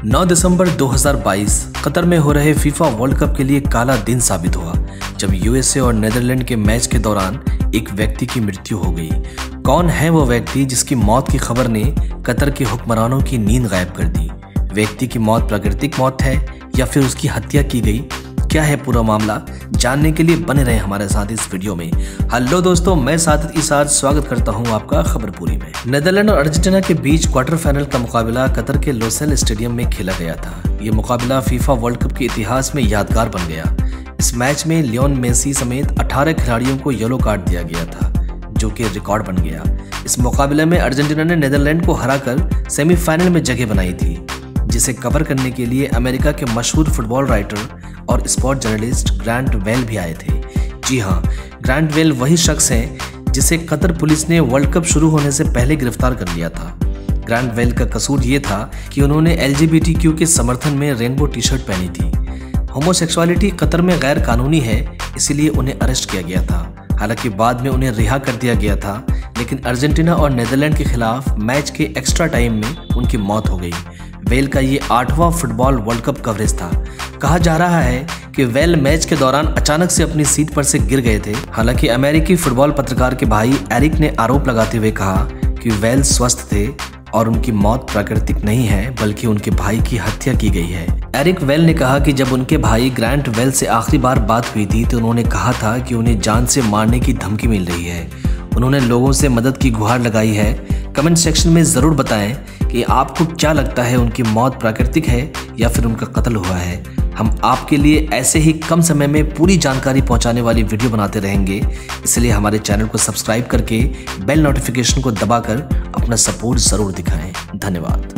9 दिसंबर 2022 Qatar में हो रहे फीफा वर्ल्ड कप के लिए काला दिन साबित हुआ, जब यूएसए और नीदरलैंड के मैच के दौरान एक व्यक्ति की मृत्यु हो गई। कौन है वो व्यक्ति जिसकी मौत की खबर ने कतर के हुक्मरानों की नींद गायब कर दी? व्यक्ति की मौत प्राकृतिक मौत है या फिर उसकी हत्या की गई? क्या है पूरा मामला? जानने के लिए बने रहे हमारे साथ इस वीडियो में। हेलो दोस्तों, मैं सादिक इसाद स्वागत करता हूं आपका खबर पूरी में। नीदरलैंड और अर्जेंटीना के बीच क्वार्टर फाइनल का मुकाबला कतर के लोसेल स्टेडियम में खेला गया था। ये मुकाबला फीफा वर्ल्ड कप के इतिहास में यादगार बन गया। इस मैच में लियोन मेसी समेत 18 खिलाड़ियों को येलो कार्ड दिया गया था, जो कि रिकॉर्ड बन गया। इस मुकाबले में अर्जेंटीना ने नीदरलैंड को हराकर सेमीफाइनल में जगह बनाई थी, जिसे कवर करने के लिए अमेरिका के मशहूर फुटबॉल राइटर और स्पोर्ट जर्नलिस्ट ग्रांट वेल भी आए थे। जी हाँ, ग्रांट वेल वही शख्स हैं जिसे कतर पुलिस ने वर्ल्ड कप शुरू होने से पहले गिरफ्तार कर लिया था। ग्रांट वेल का कसूर ये था कि उन्होंने LGBTQ के समर्थन में रेनबो टी शर्ट पहनी थी। होमोसेक्सुअलिटी कतर में गैर कानूनी है, इसीलिए उन्हें अरेस्ट किया गया था। हालांकि बाद में उन्हें रिहा कर दिया गया था, लेकिन अर्जेंटीना और नीदरलैंड के खिलाफ मैच के एक्स्ट्रा टाइम में उनकी मौत हो गई। वेल का ये 8वां फुटबॉल वर्ल्ड कप कवरेज था। कहा जा रहा है कि वेल मैच के दौरान अचानक से अपनी सीट पर से गिर गए थे। हालांकि अमेरिकी फुटबॉल पत्रकार के भाई एरिक ने आरोप लगाते हुए कहा कि वेल स्वस्थ थे और उनकी मौत प्राकृतिक नहीं है, बल्कि उनके भाई की हत्या की गई है। एरिक वेल ने कहा कि जब उनके भाई ग्रांट वेल से आखिरी बार बात हुई थी तो उन्होंने कहा था कि उन्हें जान से मारने की धमकी मिल रही है। उन्होंने लोगों से मदद की गुहार लगाई है। कमेंट सेक्शन में ज़रूर बताएं कि आपको क्या लगता है, उनकी मौत प्राकृतिक है या फिर उनका कत्ल हुआ है। हम आपके लिए ऐसे ही कम समय में पूरी जानकारी पहुंचाने वाली वीडियो बनाते रहेंगे, इसलिए हमारे चैनल को सब्सक्राइब करके बेल नोटिफिकेशन को दबाकर अपना सपोर्ट ज़रूर दिखाएं। धन्यवाद।